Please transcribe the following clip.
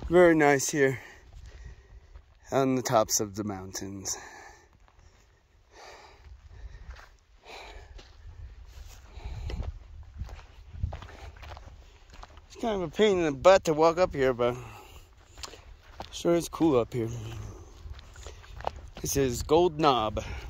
Very nice here on the tops of the mountains. It's kind of a pain in the butt to walk up here, but sure it's cool up here. This is Gold Knob.